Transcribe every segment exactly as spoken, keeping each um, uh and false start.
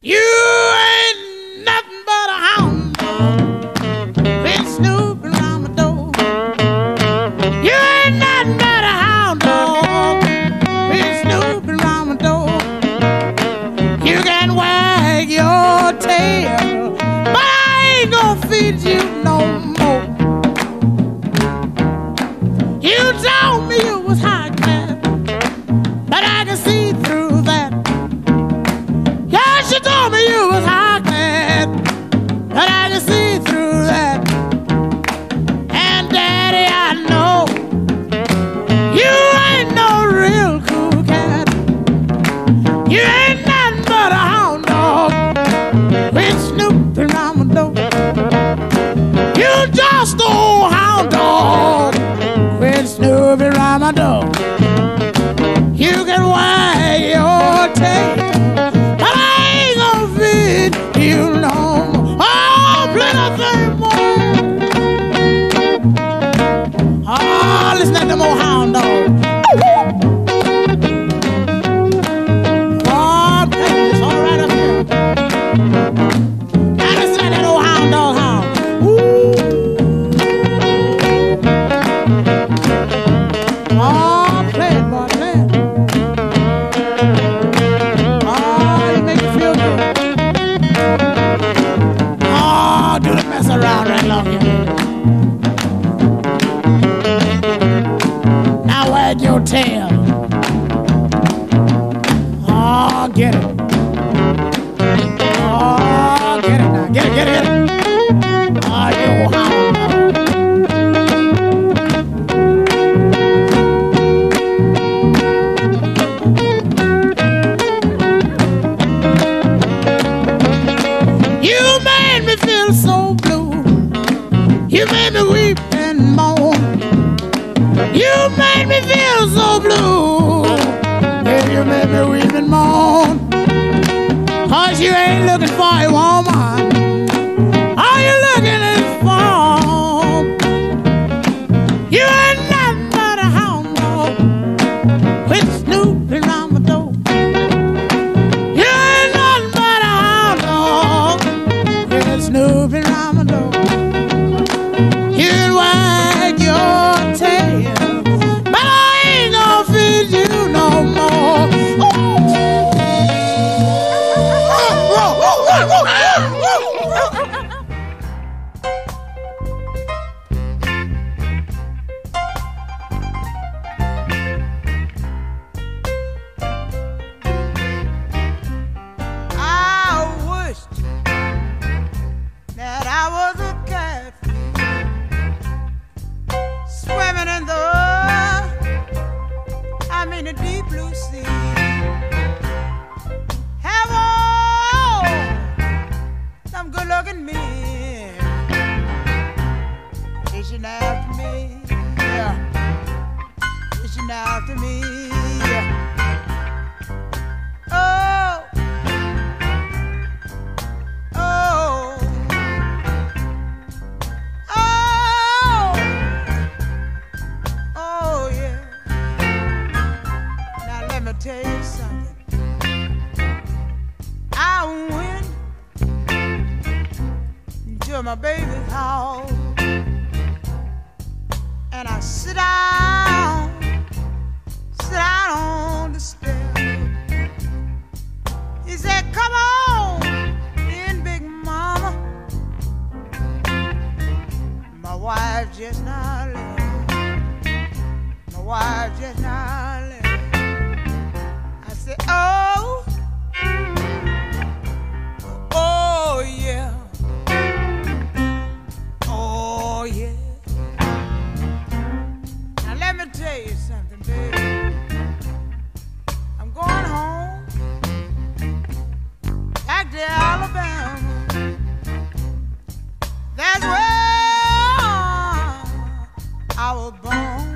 You ain't nothing but a hound dog, been snooping around my door. You ain't nothing but a hound dog, been snooping around my door. You can wag your tail, but I ain't gonna feed you no more. You told me you was high class, but I can see through that. She told me you was high class, but I can see through that. And Daddy, I know you ain't no real cool cat. You ain't nothing but a hound dog, been snooping around my door. You just old hound dog, been snooping around my door. You can wag your tail, you know, oh, plenty more. Oh, listen to them old hound dogs. Oh, it's all right up here. Now listen to that old hound dog hound. Ooh. Oh, play it, boy, play it. Oh, you make me feel good. Oh, do the mess around right along here. Now wag your tail. Oh, get it. Oh, get it now. Get it, get it, get it. Oh, you hound dog. You made me feel so blue. You made me weep and moan. You made me feel so blue. Yeah, you made me weep and moan. Cause you ain't looking for a woman. All you looking is for. You ain't nothing but a hound dog, quit snooping around my door. You ain't nothing but a hound dog, snooping around my door. You can wag your tail, but I ain't gonna feed you no more. In the deep blue sea, have all some good-looking men fishing after me, yeah, fishing after me. Oh, oh, oh, oh, yeah. Let me tell you something. I went to my baby's house and I sit down, sit down on the step. He said, "Come on in, Big Mama. My wife just now left. My wife just now left." Say, oh, oh yeah, oh yeah. Now let me tell you something, baby. I'm going home, back to Alabama. That's where I was born.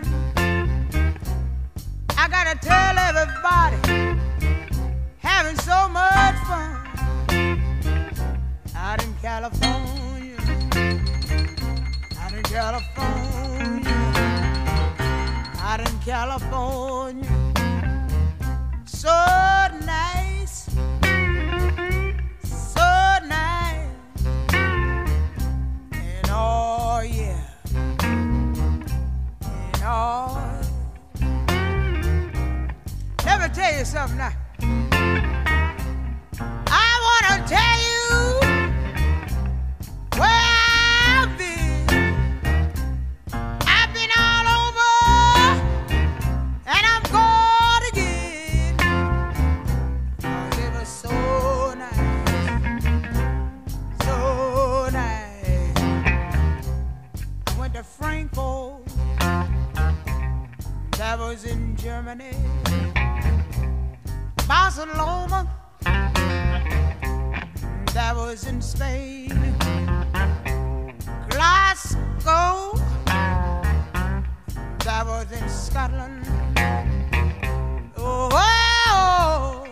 I gotta tell everybody, having so much fun out in California, out in California, out in California. So nice, was in Spain, Glasgow, that was in Scotland. Oh, oh,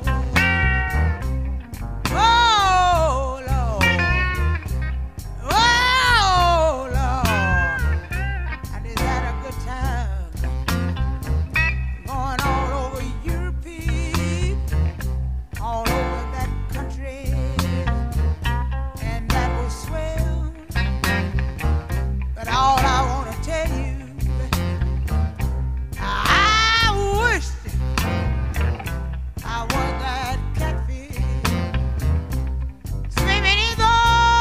oh, Lord, oh, Lord, I just had a good time going all over Europe, all over that country, and that was swell. But all I want to tell you, I wish I was that catfish swimming in the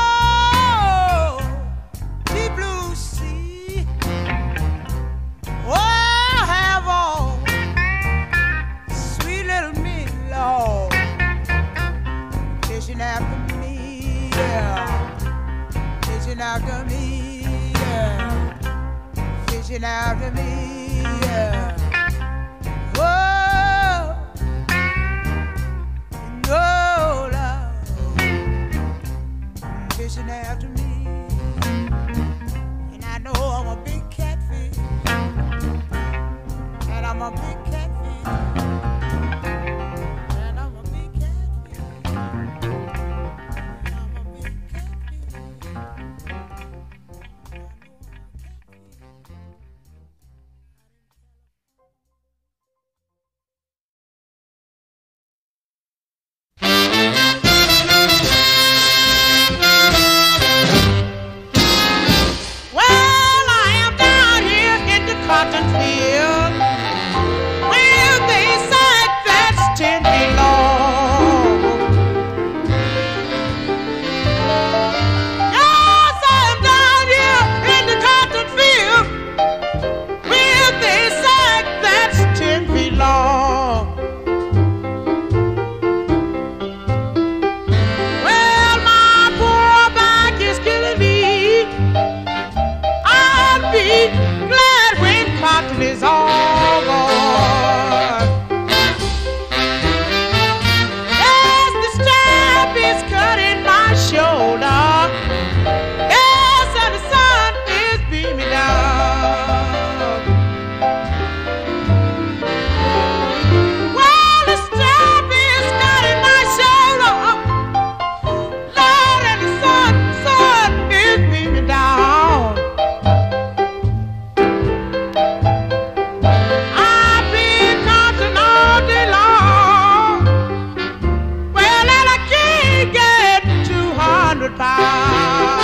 deep blue sea. Oh, have all sweet little me, Lord, fishing after me, yeah, fishing after me, yeah, fishing after me, yeah. Whoa, no, Lord, fishing after me, and I know I'm a big catfish, and I'm a big catfish, and I'm a big catfish, and I'm a big catfish. Well, I am down here in the cotton field with a side that's ten feet long. Yes, I am down here in the cotton field with a side that's ten feet long. Well, my poor back is killing me. I'll be glad when cotton is all gone. Yes, the strap is cutting my shoulder. Yes, and the sun is beaming down. Well, the strap is cutting my shoulder. Lord, and the sun, sun is beaming down. I've been counting all day long. Well, and I can't get two hundred pounds.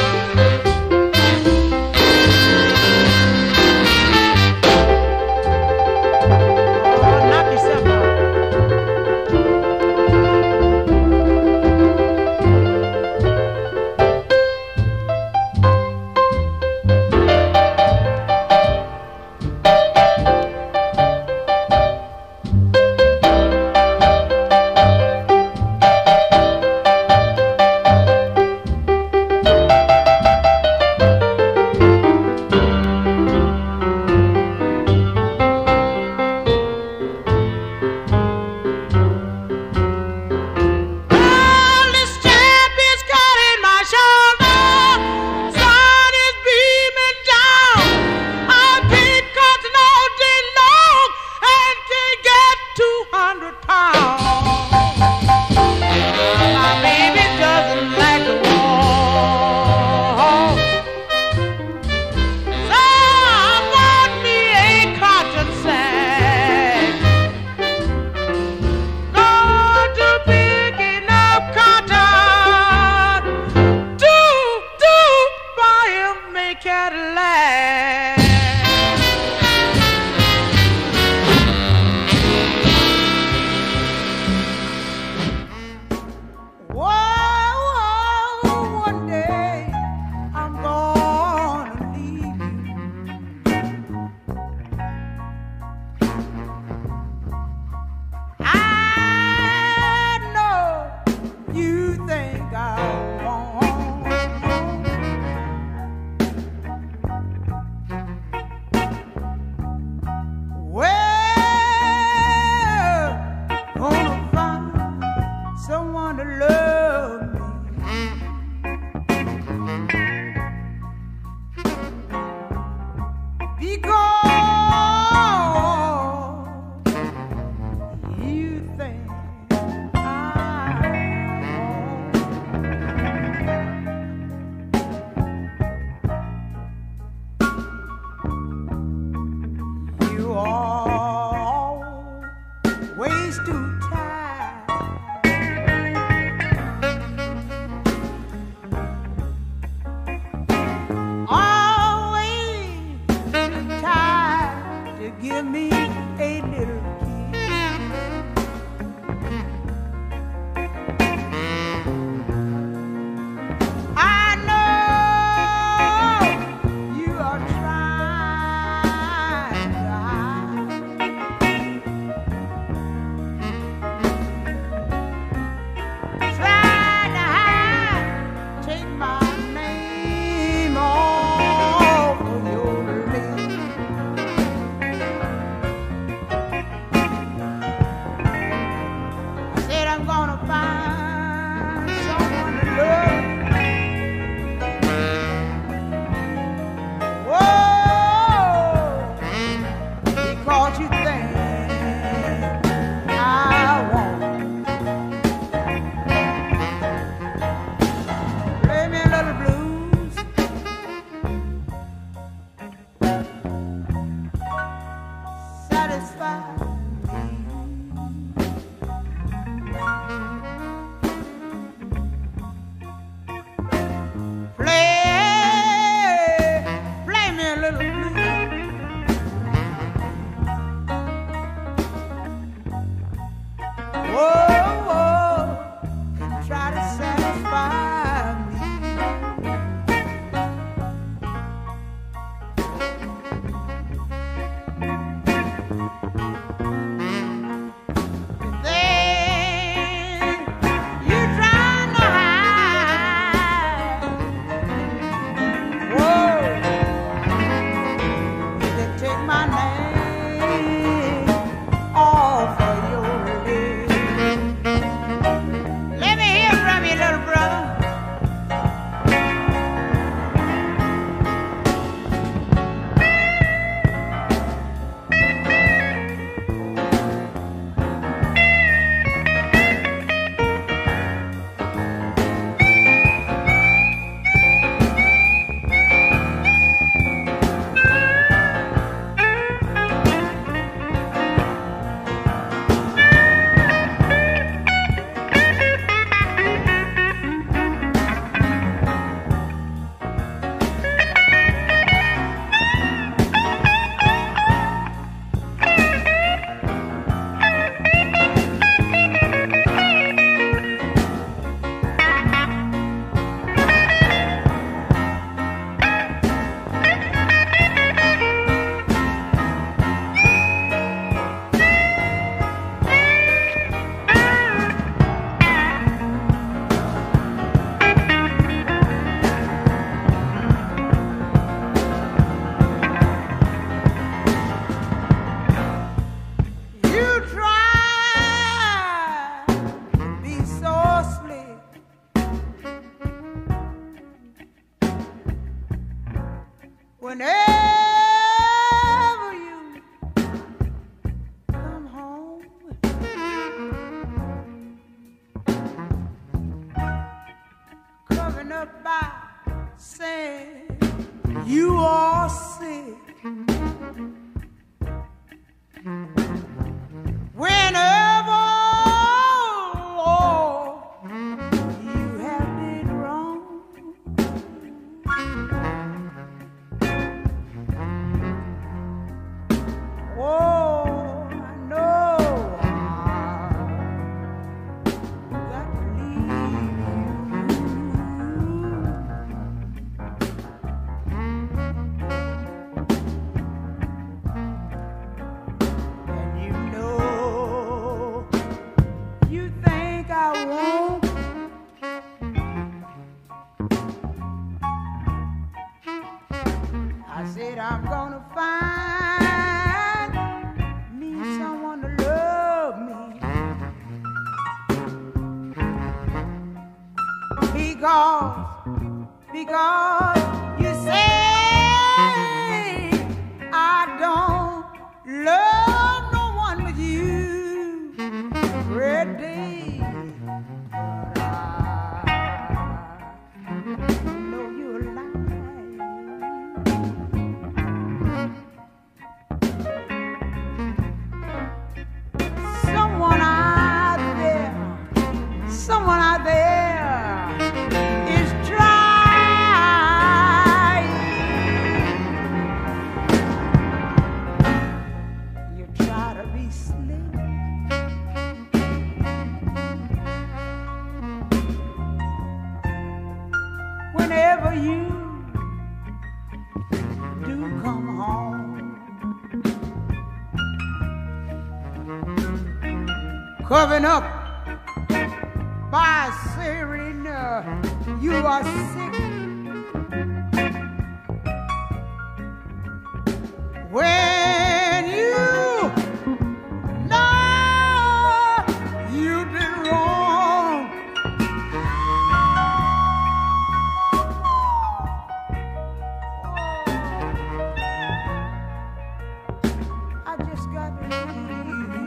Oh, knock yourself out. Well, the strap is cutting my shoulder. Sun is beaming down. I've been cutting all day long and can't get two hundred pounds. My baby doesn't like to walk, so I bought me a cotton sack. Going to picking up cotton to to buy him a Cadillac. Whoa, one day I'm gonna leave you. I know you think I won't. Well, gonna find someone to love me. up by saying you are sick. Whenever, Lord, you have been wrong. Oh, I know I've got to leave you. And you know you think I won't. I said I'm gonna find me someone to love me, because because you say I don't love no one but you. Red day, but I know you're lying. Someone out there, someone out there is trying. You try to be slick, whenever you do come home. Covering up by saying uh, you are sick. When you know you did wrong. I just got to leave you.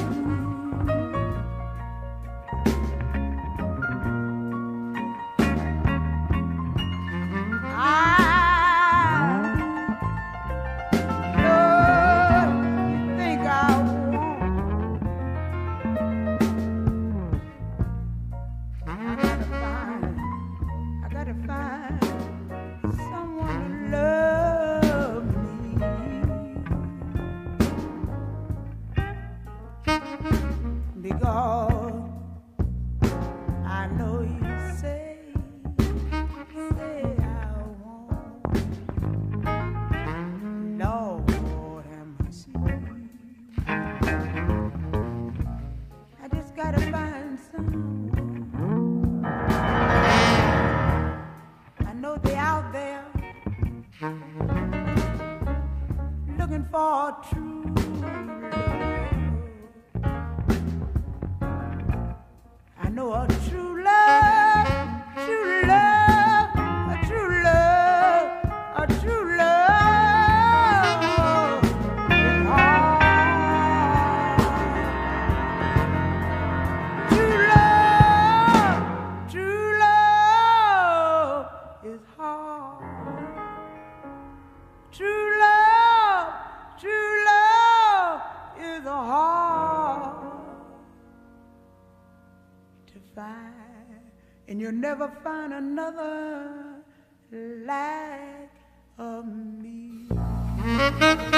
Because I know you say, say I won't. Lord have mercy. I just gotta find someone. I know they're out there looking for a true love. I know a true love, true love, a true love, a true love is hard. True love, true love is hard. True love, true love is hard to find, and you'll never find another like of me. I'm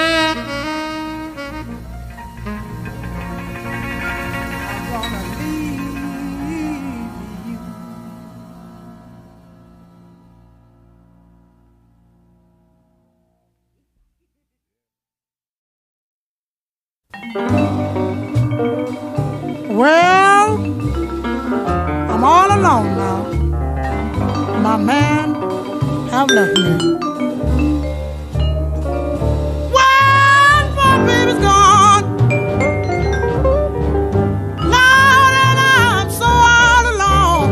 gonna leave you. Well, I'm all alone now. My man have left me. Well, my baby's gone. Lord, and I'm so all alone.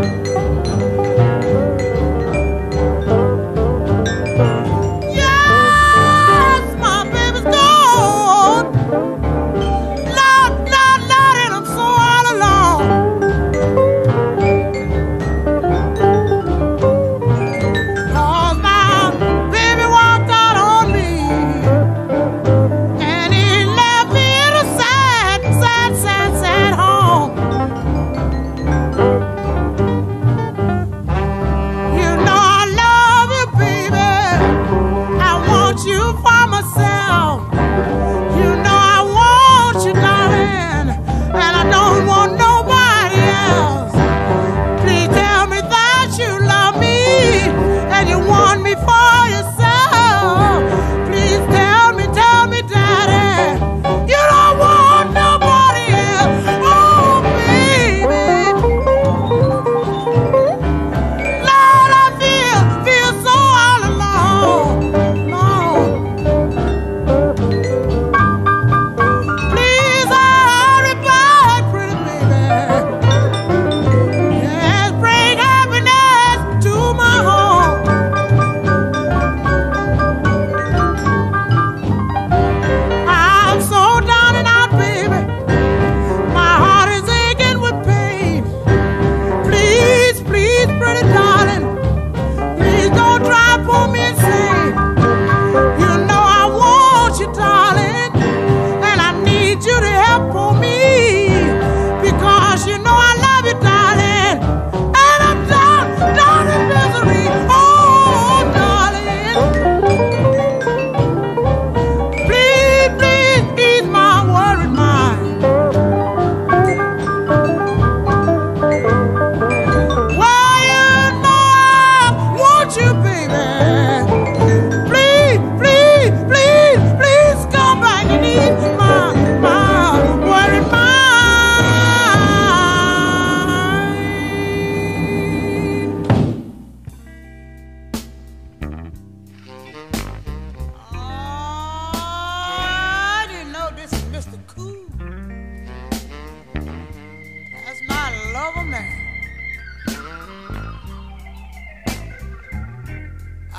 Yes, my baby's gone. Lord, Lord, Lord, and I'm so all alone.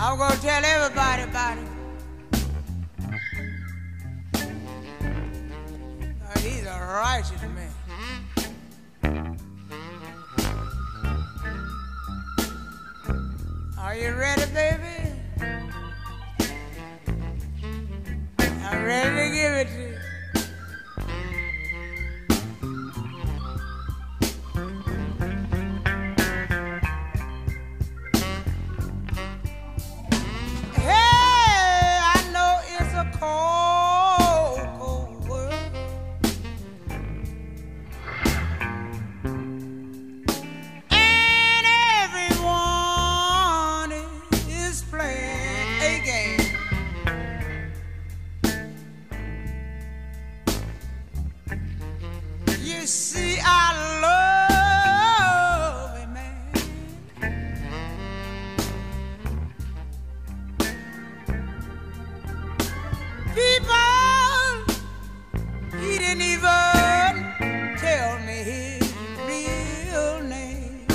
I'm gonna tell everybody about it. Oh, he's a righteous man. Are you ready, baby? I'm ready to give it to you. You see, I love a man. People, he didn't even tell me his real name.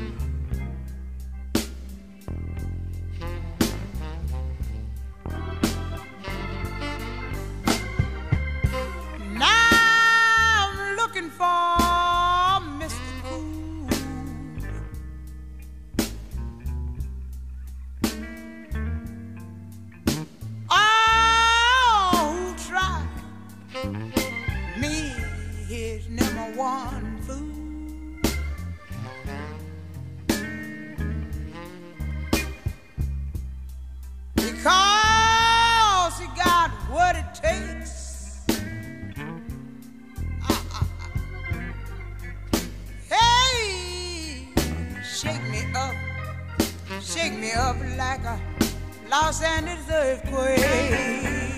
Now for Mister Cool. Oh, who tried me, his number one fool. Because he got what it takes. Shake me up, shake me up like a Los Angeles earthquake.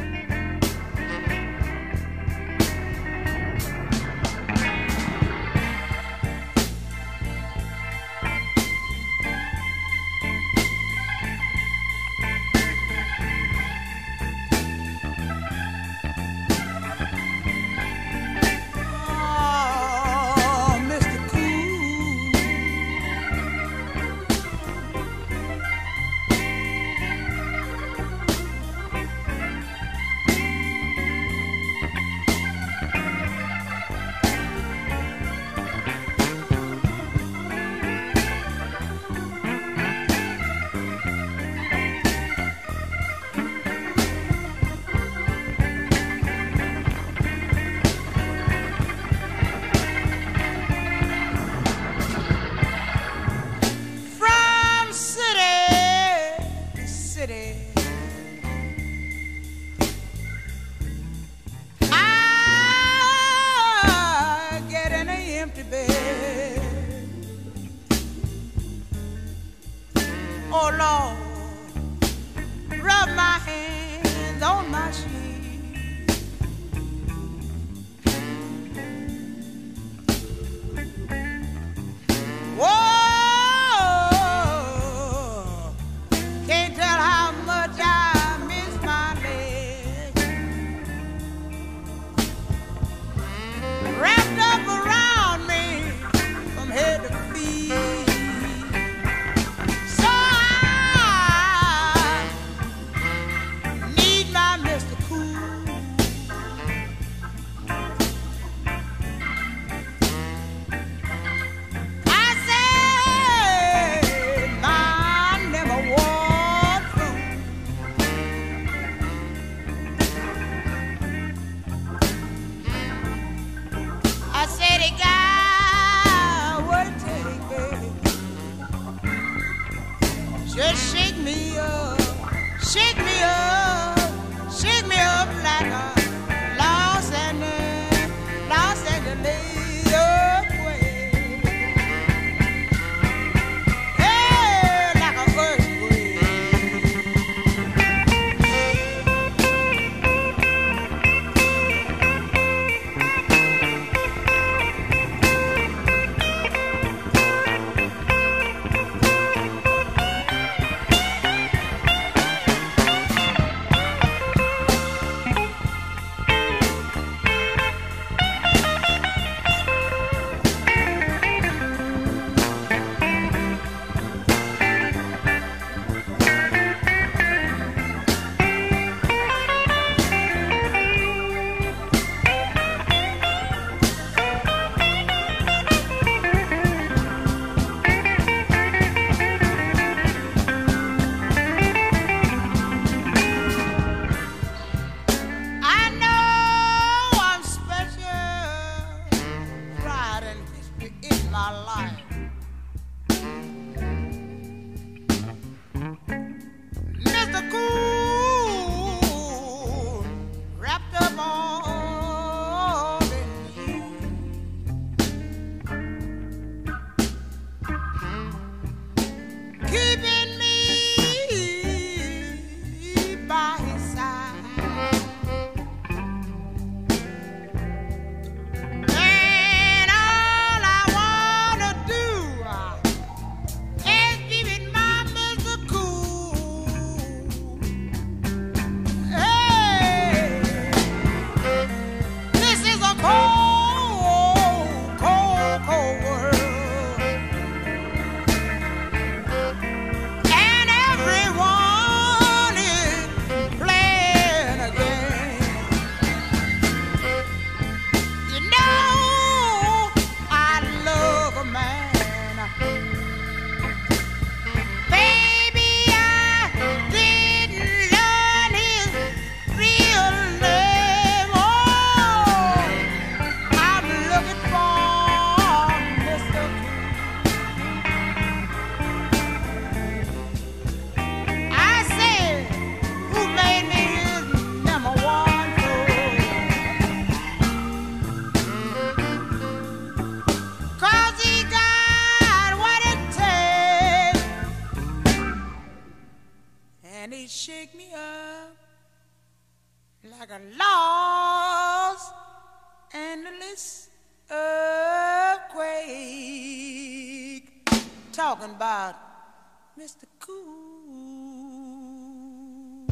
Oh Lord, rub my hands on my sheet. Whoa, can't tell how much I miss my legs. Wrapped up around me from head to feet. So I keeping me by his side. And all I wanna do is give it my mister cool. Hey, this is a cold, cold, cold world. And everyone is playing a game. You know I love a man. Baby, I didn't learn his real name. Oh, I'm looking for mister I said, who made me his number one fool? 'Cause he got what it takes. And he shake me up like a Los Angeles earthquake. Talking about mister Cool.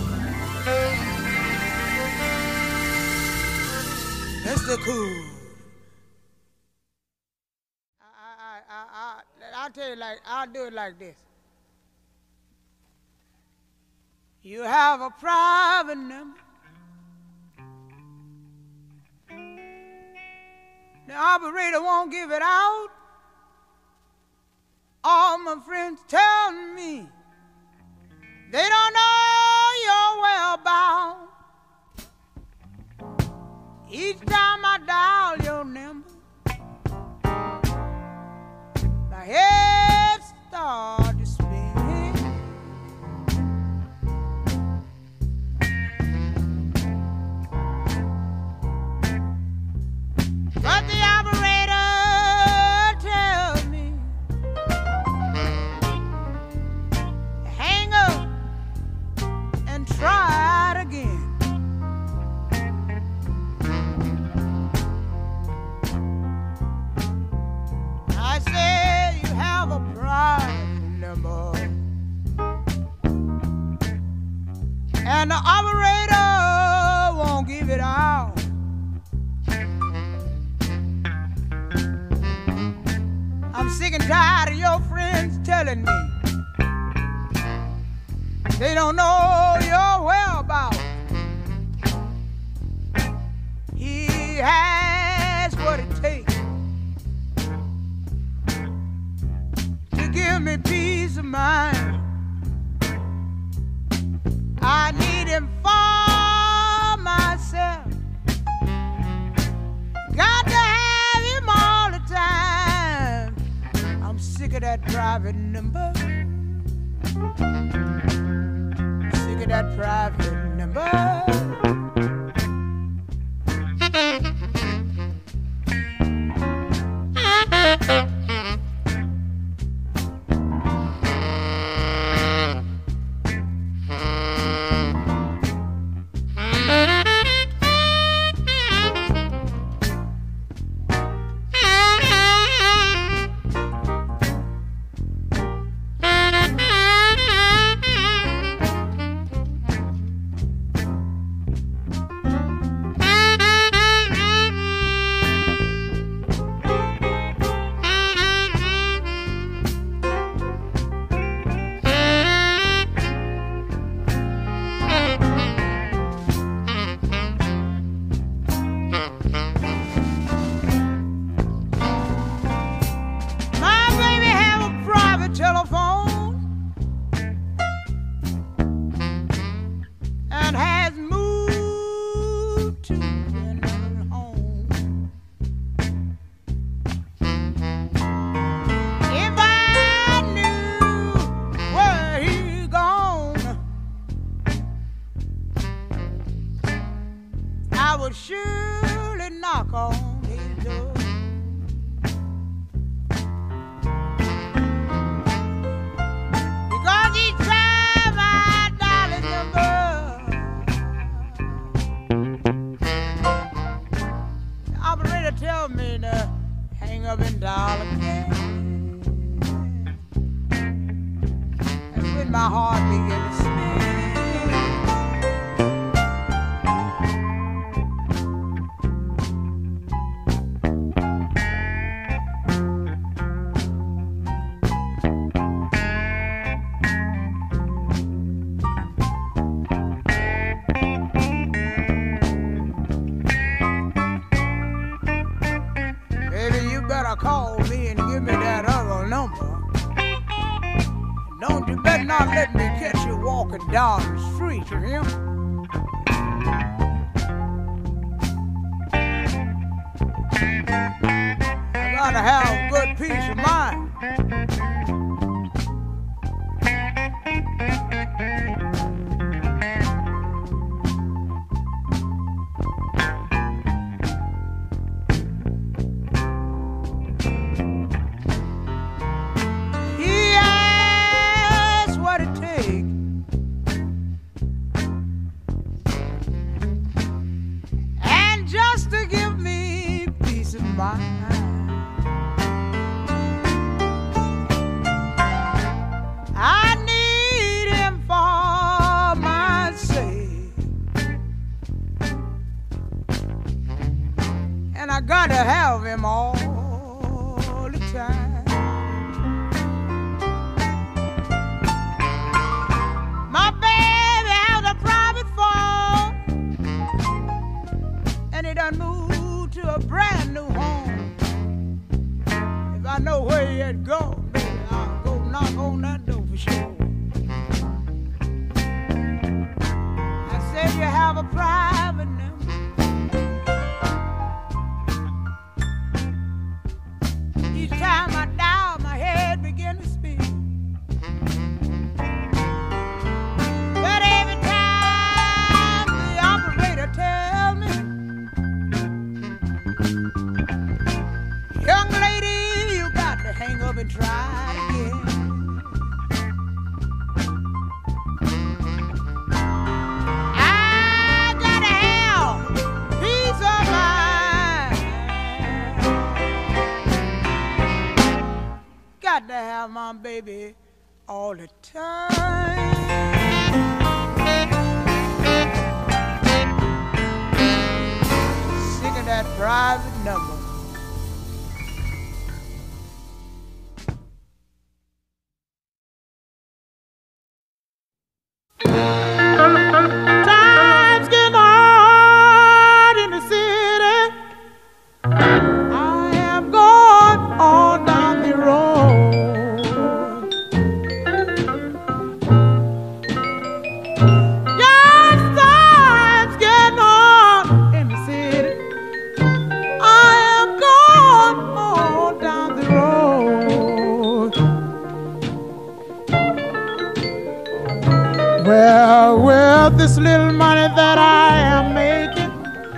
mister Cool. I, I, I, I, I'll tell you like, I'll do it like this. You have a private number. The operator won't give it out. All my friends tell me they don't know your whereabouts. Each time I dial your number, my head starts to spin. But the operator tells me, hang up and try it again. I said, you have a private number, and the operator won't give it out. I'm sick and tired of your friends telling me they don't know your whereabouts. He has what it takes to give me peace of mind. I need him for myself. Got to have him all the time. I'm sick of that private number. Sick of that private number. would surely knock on his door. and my heart began to spin. Baby, you better call me and give me that other number. Don't you better not let me catch you walking down the street, you hear? I gotta have good peace of mind. I need him for my sake, and I gotta have him all the time. My baby has a private phone, and he done moved to a brand new home. If I know where he had gone, baby, I'll go knock on that door for sure. I said you have a private number. Each time I dial, my head began to spin. But every time the operator tell me, young lady, you got to hang up and try again. I gotta have peace of mind. Got to have my baby all the time. Sick of that private number. Times get hard in the city. I am going on down the road. Yes, times get hard in the city. I am going on down the road. Well, with this little money that I am making,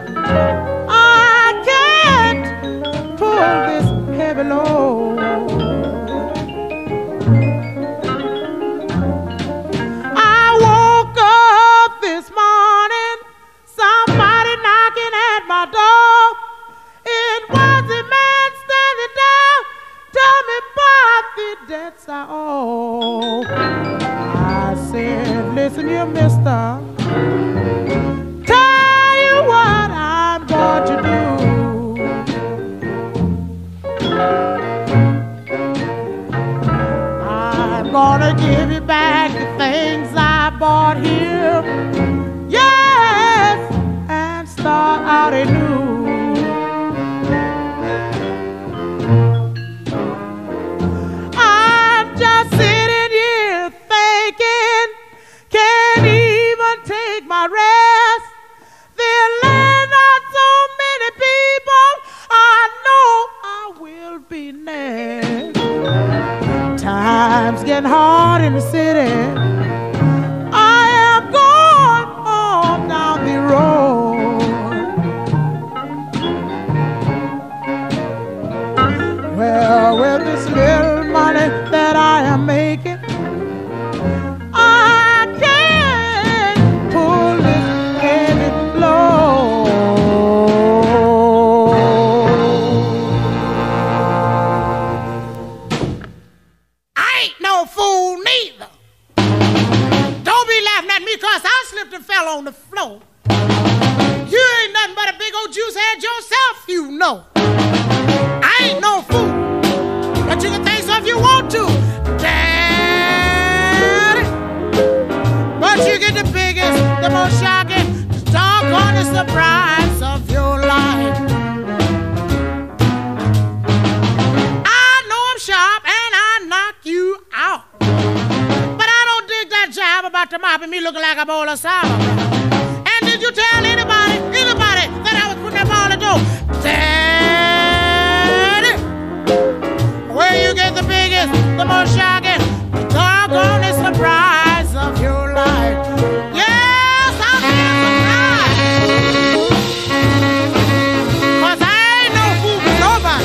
I can't pull this heavy load. I woke up this morning, somebody knocking at my door. It was a man standing there, tell me about the debts I owe. I said, listen here, mister, tell you what I'm going to do. I'm gonna give you back the things I bought here, yes, and start out anew. I'm just sitting here thinking, can't even take my rest. There are not so many people, I know I will be next. Times getting hard in the city. I am going on down the road. Well, with this little money that I am making, I can't pull this heavy load. I ain't no fool neither. me because I slipped and fell on the floor. You ain't nothing but a big old juice head yourself, you know. I ain't no fool, but you can think so if you want to, Daddy. But you get the biggest, the most shocking, the doggone surprise of your life. I know I'm sharp and I knock you out, but I don't dig that job about the mop and me looking like a bowl of sauerkraut. And did you tell anybody, anybody that I was putting that ball in the door? Daddy, where you get the biggest, the most shocking, the doggone surprise of your life. Yes, I'm surprised, 'cause I ain't no fool for nobody.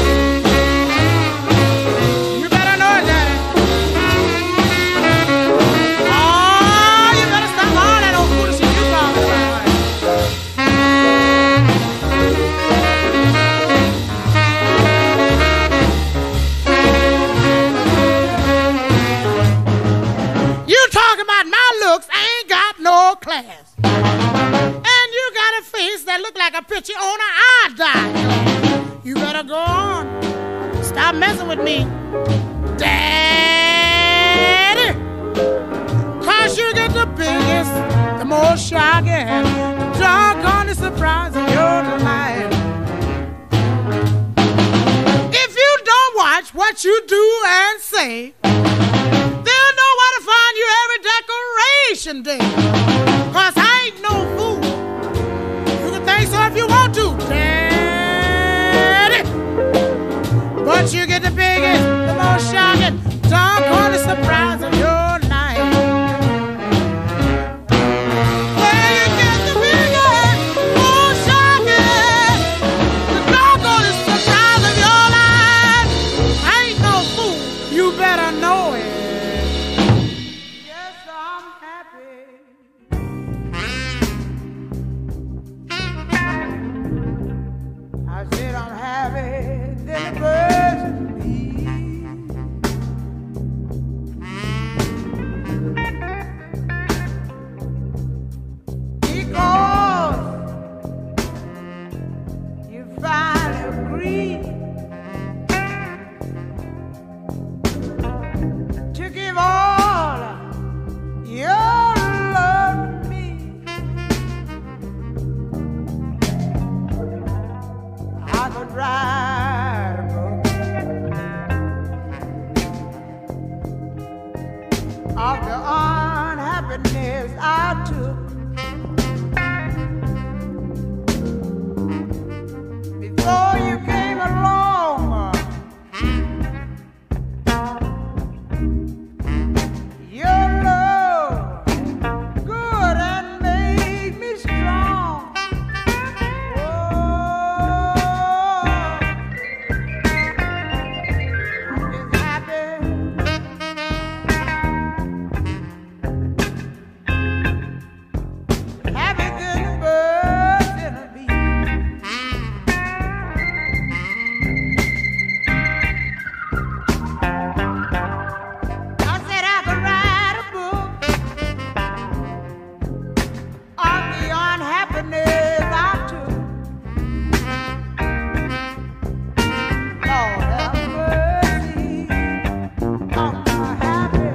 You better know it, Daddy. Oh, you better stop all that old foolish shit you talking about. You talking about my looks, I ain't got no class. And you got a face that look like a picture on an eye dye. You better go on. Stop messing with me, Daddy. 'Cause you get the biggest, the most shocking, doggone the surprise of your life. If you don't watch what you do and say, they'll know where to find you every decoration day. 'Cause I ain't no fool. You can think so if you want to, Daddy. But you get the biggest, the most shocking, doggone the surprise of your life. Where you get the biggest, most shocking, the doggone surprise of your life. I ain't no fool. You better know it. Yes, I'm happy. I said I'm happy, then the birds and the bees. Because you finally agreed to give all your love to me. I could write a book of the unhappiness I took before you came along. Your love good and made me strong. Oh, I'm just happy. Happy than the birds in a bee. I said I could write a book on the unhappiness I took. Lord have mercy on my happy.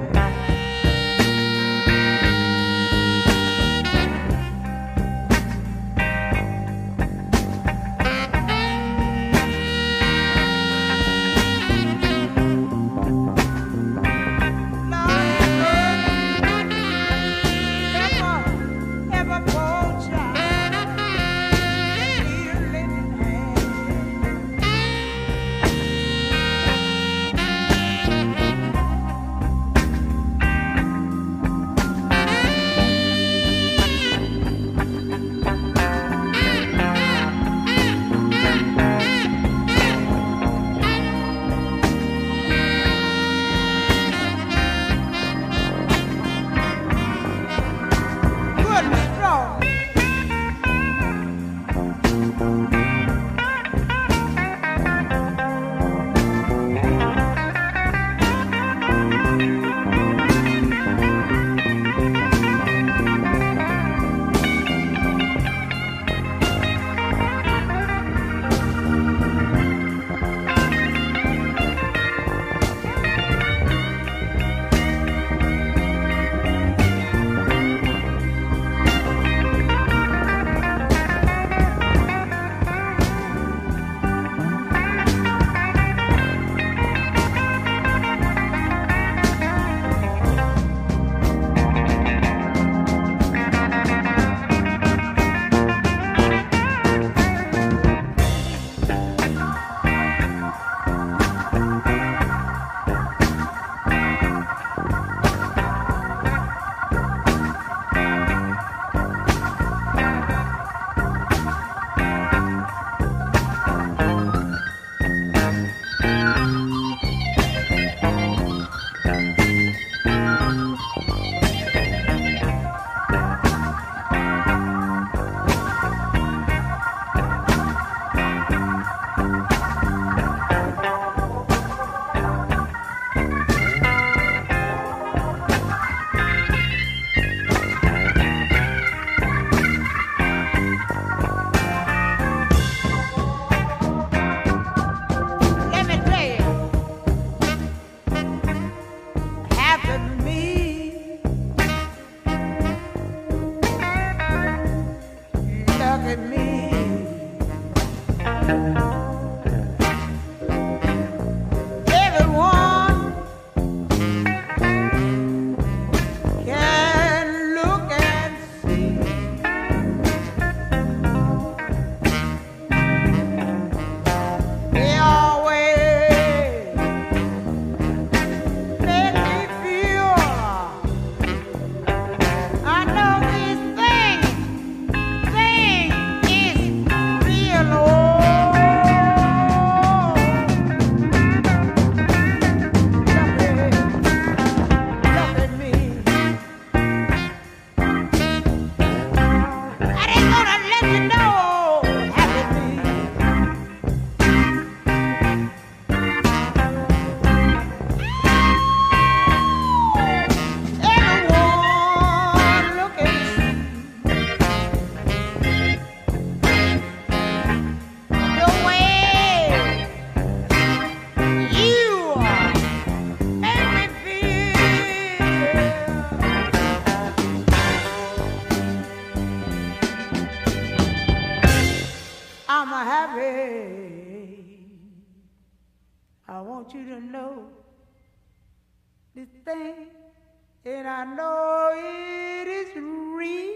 know this thing, and I know it is real.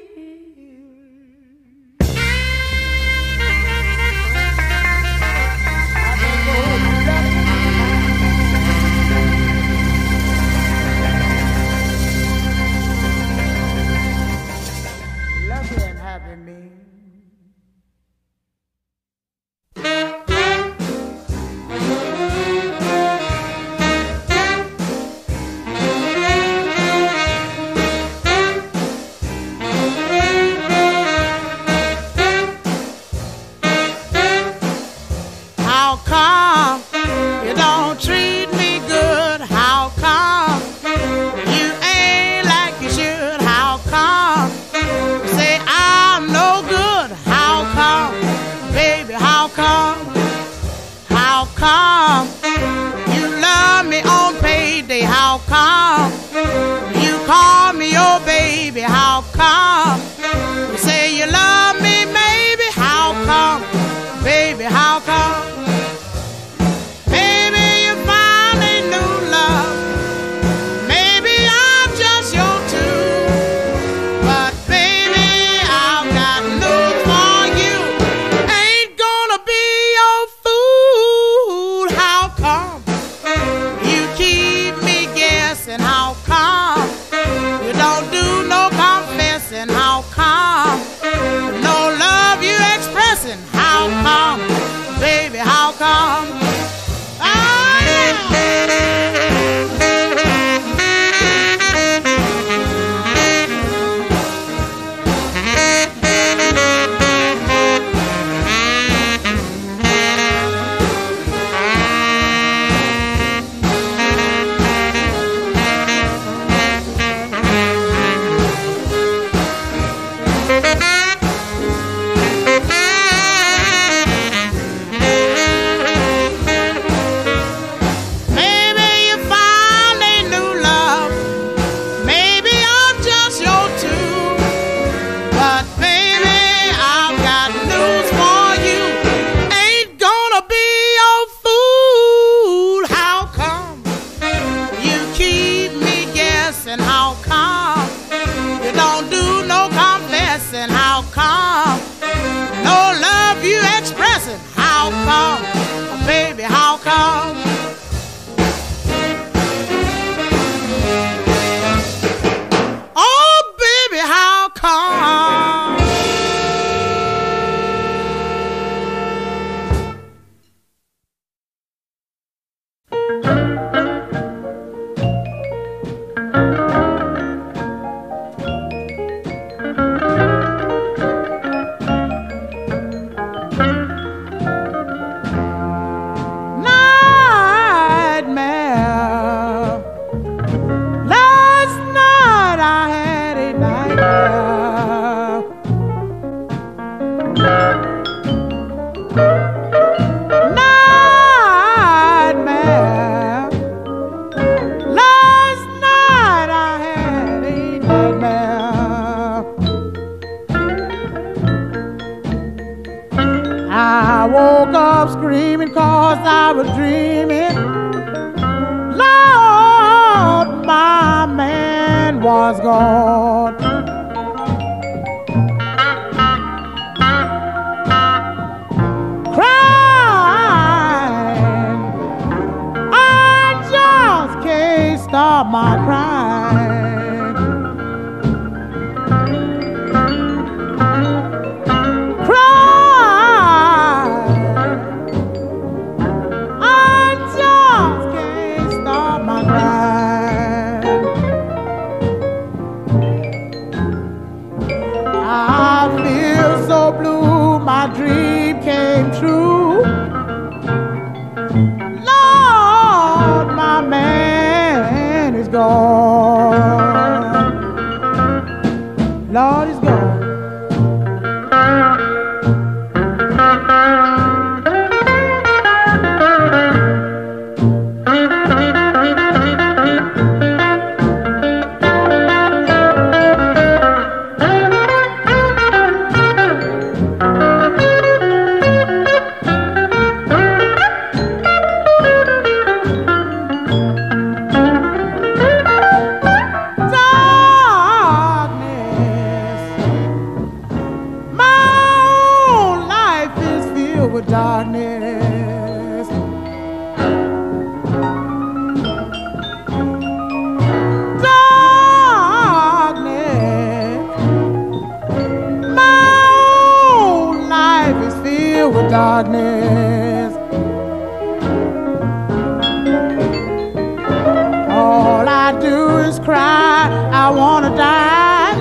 Lucky and happy me. How come you don't treat me good? How come you ain't like you should? How come you say I'm no good? How come, baby, how come? How come you love me on payday? How come you call me your baby? How come you say you love me, maybe? How come, baby, how come? How come, baby, how come? Oh, baby, how come? Oh, baby, how come? I woke up screaming 'cause I was dreaming. Lord, my man was gone. Crying, I just can't stop my crying. My dream came true. Lord, my man is gone. Lord is gone. birds cry, I wanna die.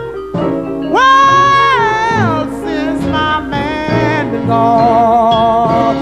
Well, since my man been gone,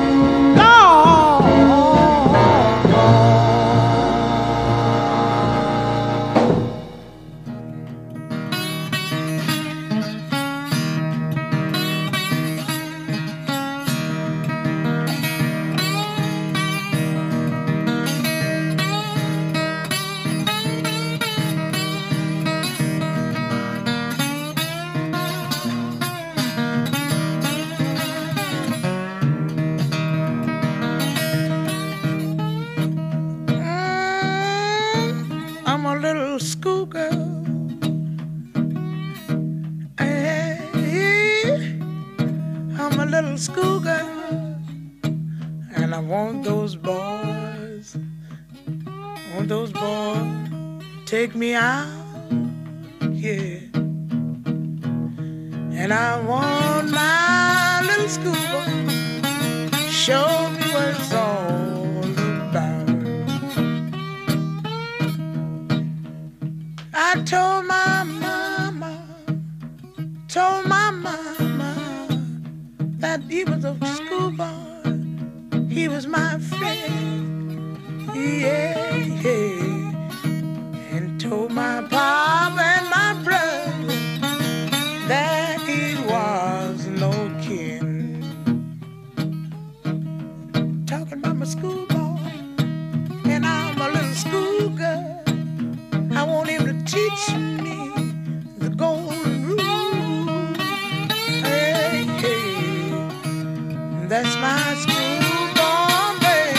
take me out, yeah. And I want my little schoolboy show me what it's all about. I told my mama, told my mama that he was a schoolboy, he was my friend, yeah, yeah. Told my pop and my brother that he was no kin. Talking about my schoolboy, and I'm a little schoolgirl. I want him to teach me the golden rule. Hey, hey, that's my schoolboy, baby.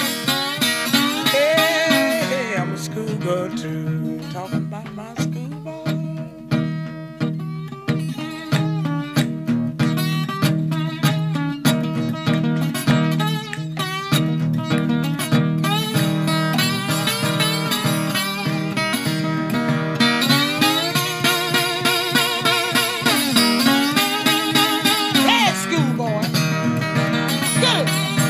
Hey, hey, I'm a schoolgirl too. Talking about my schoolboy. Hey, schoolboy. Good.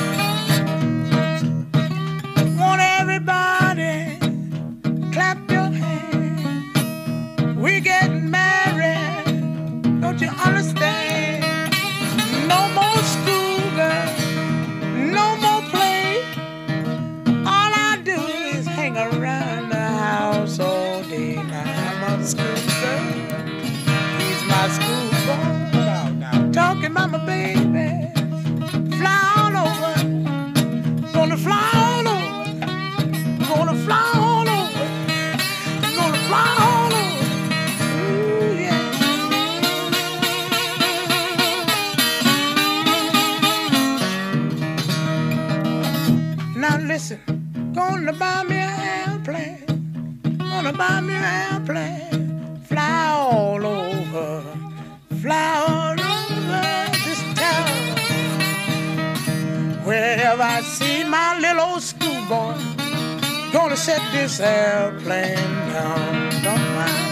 Want everybody clap your hands. We getting married, don't you understand? No more school, girl, no more play. All I do is hang around the house all day. Now I'm a school girl, he's my school boy. Now, now, talking about my baby, fly on over, gonna fly on over, gonna fly on over, gonna fly on over. Now listen, gonna buy me an airplane, gonna buy me an airplane, fly all over, fly all over this town. Wherever I see my little old schoolboy, gonna set this airplane down. Don't mind.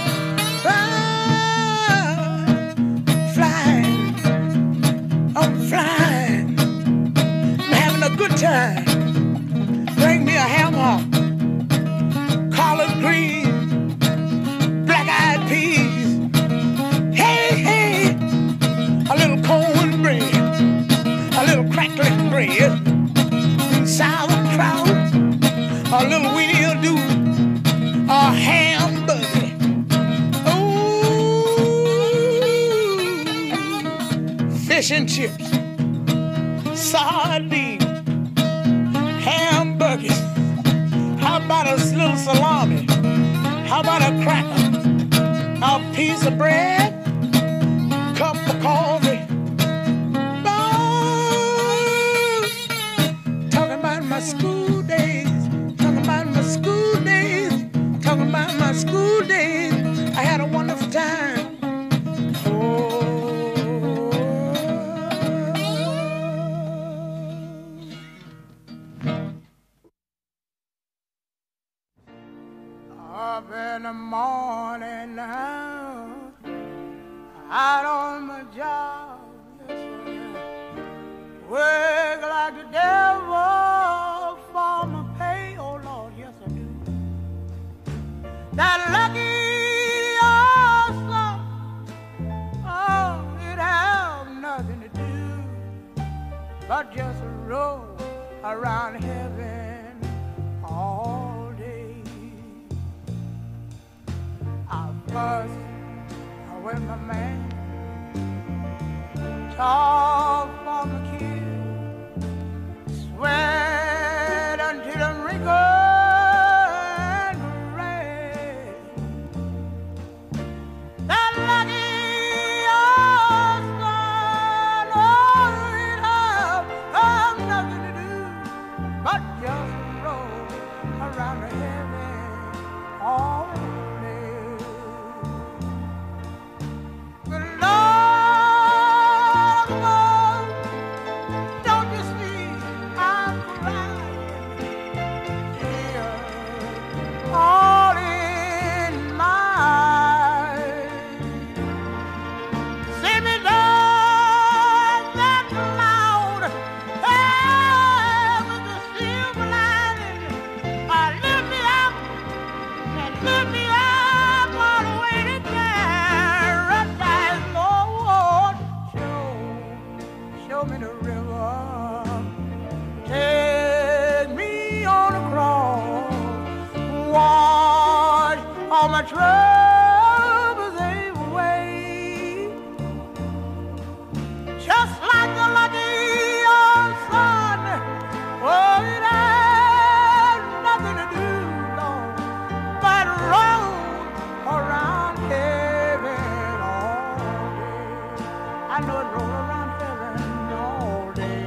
Flying, I'm flying, I'm having a good time. Bring me a ham hock, collard greens, black-eyed peas. Hey, hey, a little cornbread, a little crackling bread, and sauerkraut, a little weenie do, a hamburger. Ooh, fish and chips, sardines, hamburgers. How about a little salami? How about a cracker? A piece of bread? Cup of coffee? Oh, talking about my school days. Talking about my school days. Talking about my school days. I had a wonderful time. Up in the morning now, out on my job, yes, work like the devil for my pay, oh Lord, yes I do. that lucky old sun, oh, it have nothing to do but just roll around heaven all day. I fuss with my man, talk for my kid, sweat until I'm wrinkled and red. That lucky old sun, oh, it have, have nothing to do but just roll around the heaven all day. But Lord, Lord, don't you see I'm crying here, all in my eyes. See me down that cloud, hey, with the silver lining. Uh, lift me up and lift me up all the way to paradise, Lord. Show, show me the river. Take me on across. Wash all my troubles away. Just like the lucky old sun. Oh, it had nothing to do, Lord, but roll around heaven all day. I know it roll around heaven all day.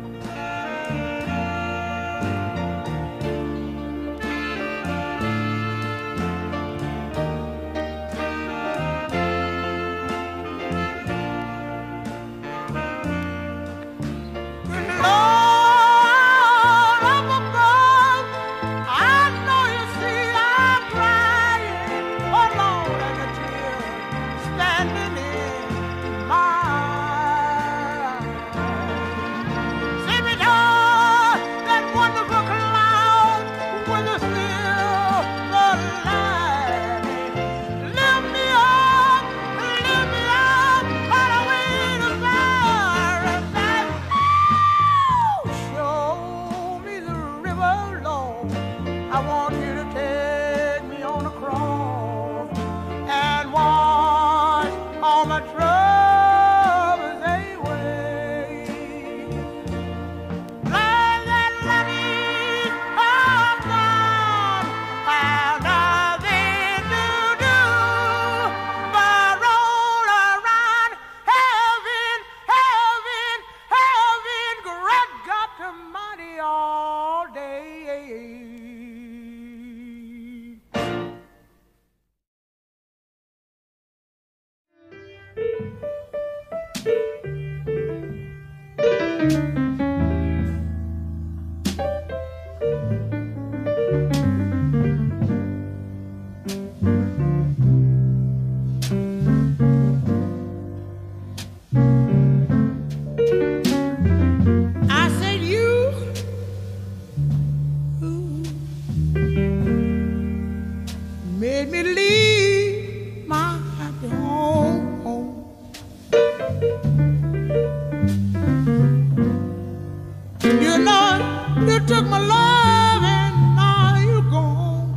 Lord up above, I know you see I'm crying. Oh Lord, and the tears standing in my eyes. See me down that wonderful cloud with the silver lining. Lift me up, lift me up, all the way to paradise. Show me the river, Lord. I want you to take me on across and wash all my troubles away. Like that lucky old sun, have nothing to do but roll around heaven, heaven, heaven, great God Almighty all day. I said you made me leave my happy home. You know, you took my love and now you're gone.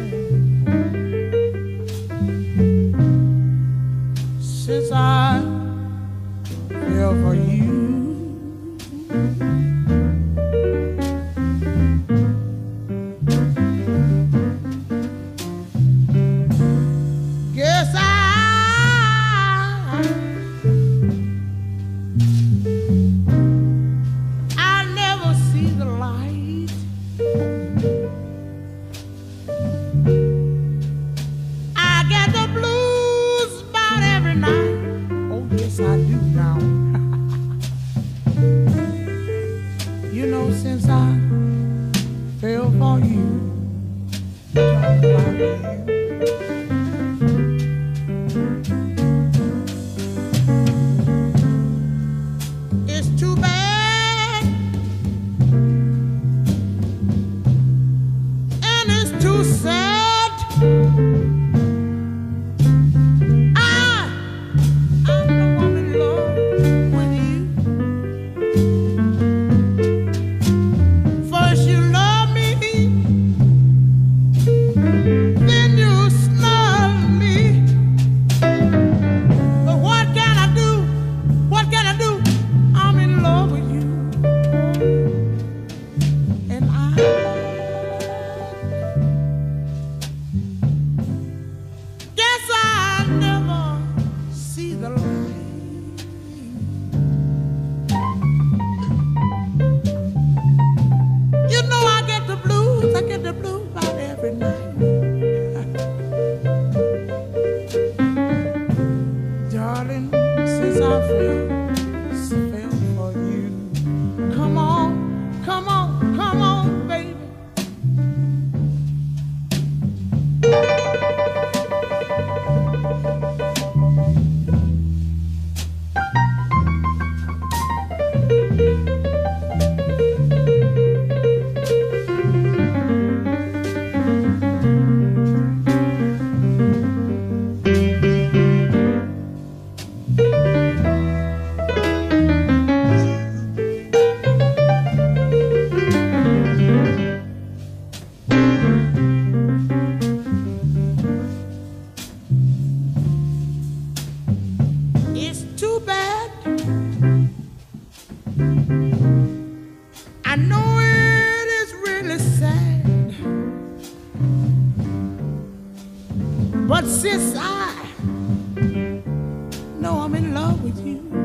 Since I fell for you, guess I I never see the light. I get the blues about every night. Oh yes, I do now. You know, since I fell for you, talk about you. It's too bad, and it's too sad. But sis, I know I'm in love with you.